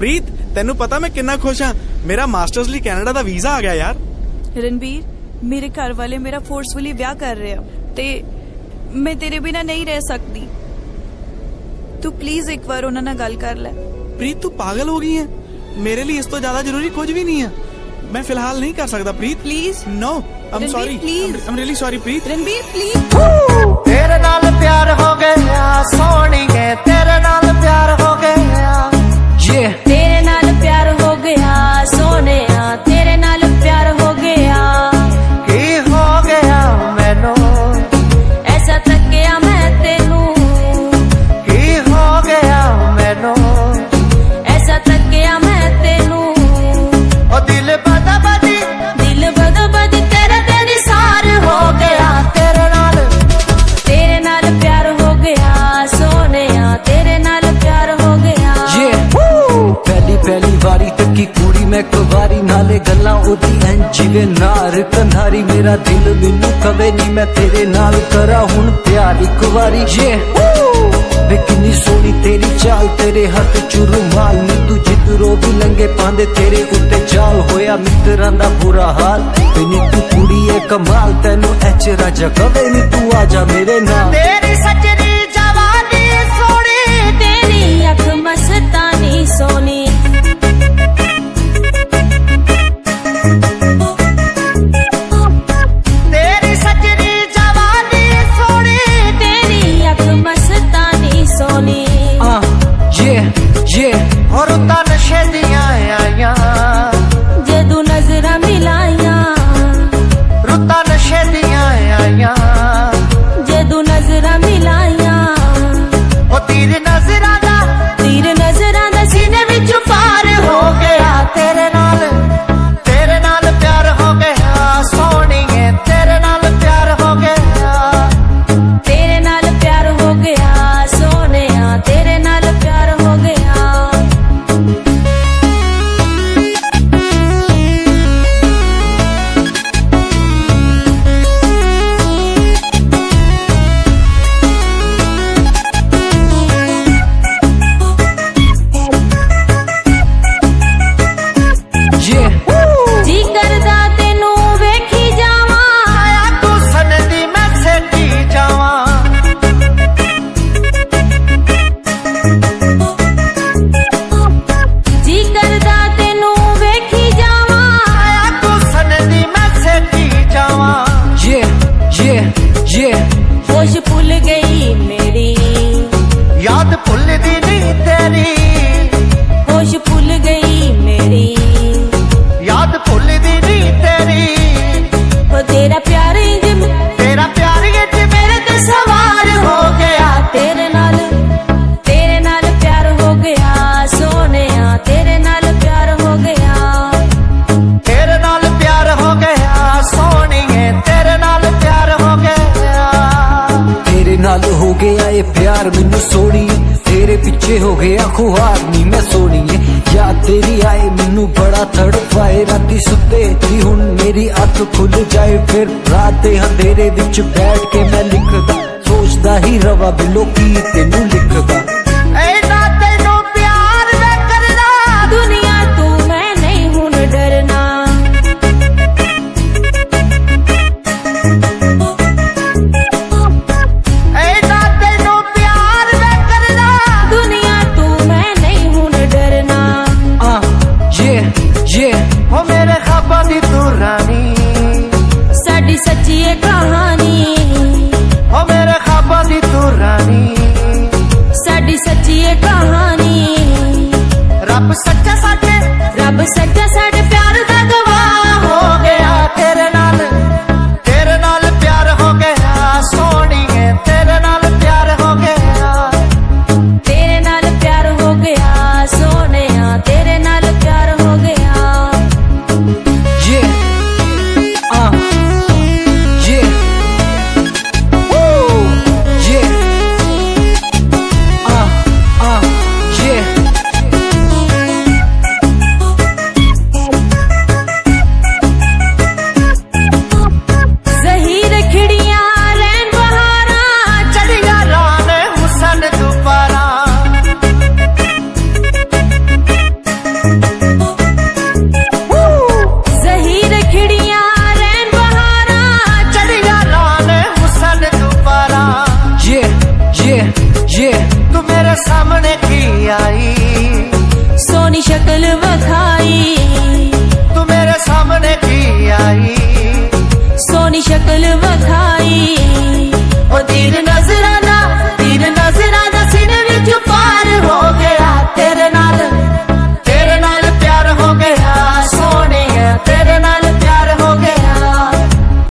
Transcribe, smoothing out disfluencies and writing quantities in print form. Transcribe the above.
ਪ੍ਰੀਤ ਤੈਨੂੰ ਪਤਾ ਮੈਂ ਕਿੰਨਾ ਖੁਸ਼ ਹਾਂ। ਮੇਰਾ ਮਾਸਟਰਸ ਲਈ ਕੈਨੇਡਾ ਦਾ ਵੀਜ਼ਾ ਆ ਗਿਆ ਯਾਰ। रणबीर, मेरे घर वाले मेरा फोर्सफुली ब्याह कर रहे हैं ते मैं तेरे बिना नहीं रह सकती। तू प्लीज एक बार उन्हां नाल गल कर ले। प्रीत तू पागल हो गई है, मेरे लिए इस तो ज्यादा जरूरी कुछ भी नहीं है। मैं फिलहाल नहीं कर सकता Preet. Please no, I am sorry, please, I am really sorry Preet. Ranbir please. तेरे नाल प्यार हो गया सोहणीए, तेरे नाल प्यार हो गया। तेरे नाल प्यार हो गया सोहणिया, तेरे नाल प्यार हो गया। की हो गया मैनू ऐसा तकिया मैं तेनू, की हो गया मैनू ऐसा तकिया मैं तेनू। ओ दिल बदा बदी, दिल बदो बदी तेरा तेरी सार हो गया। तेरे नाल प्यार हो गया सोहणिया, तेरे नाल प्यार हो गया। पहली वारी तकी कुड़ी मैं कुवारी, नाले गल्लां ओदी ऐं जिवे नार कंधारी। मेरा दिल मैनू कवे नी मैं तेरे नाल करा हुण प्यार इक वारी। वे किन्नी सोहनी तेरी चाल, तेरे हथ च रुमाल नी तू जिधरों भी लंघे पांदे तेरे उत्ते जाल। होया मित्रां दा बुरा हाल, तेनी तू कुड़ी ए कमाल। तैनू एच राजा कवे नी तू आजा मेरे नाल। तेरी सजनी जवानी सोहनी, तेरी अख मस्तानी सोनी। तेरी सजनी जवानी सोहनी, तेरी अख मस्तानी सोनी। और उता नशे दियां आईयां, जदू नजरां मिलाइयां। रुता नशे दियां आईयां, जदू नजरां मिलाइयां। ओ तीर नजरां दा सीने विच पार हो गया। तेरे नाल प्यार हो गया सोहणीए, तेरे नाल प्यार हो गया। तेरे नाल प्यार हो गया सोहणिया, तेरे नाल प्यार हो गया। जी करदा तेनू वेखी जावां, आया तू सनदी मैं सेठी जावां। जी करदा तेनू वेखी जावां। आया तू सनदी मैं सेठी जावां। होश भुल गई मेरी, याद भुलदी नहीं तेरी, होश भुल गई मेरी। याद भुलदी नहीं तेरी। वो तेरा प्यार इंज मेरे ते सवार हो गया। तेरे नाल प्यार हो गया सोहणिया, तेरे नाल प्यार हो गया। तेरे नाल प्यार हो गया सोहणीए, तेरे नाल प्यार हो गया। तेरे नाल हो गया ये प्यार मैनू सोहणी, तेरे पीछे हो गया खुआर नी मैं सोहणीए। याद तेरी आए मैनू बड़ा तड़पाए, राती सुते थी हुण मेरी अख खुल जाए। फिर रात दे अंधेरे विच बैठ के मैं लिखदा, सोचदा ही रवा बिलो की तेनू लिखदा। ऐना तेनू प्यार मैं करना, दुनिया तू मैं नहीं हुण डरना। ऐना तेनू प्यार मैं करना, दुनिया तू मैं नहीं हुण डरना। ओ मेरे ख्वाबां दी तू रानी, साडी सच्ची ये कहानी। ओ मेरे ख्वाबां दी तू रानी, साडी सच्ची ये कहानी। रब सच्चा साडे प्यार दा गवाह हो गया। तेरे नाल प्यार हो गया सोहणीए, तेरे नाल प्यार हो गया। तेरे नाल प्यार हो गया सोहणिया, तेरे नाल प्यार हो गया। शक्ल वखाई, तू मेरे सामने की आई, सोनी शक्ल वखाई, ओ तीर नजर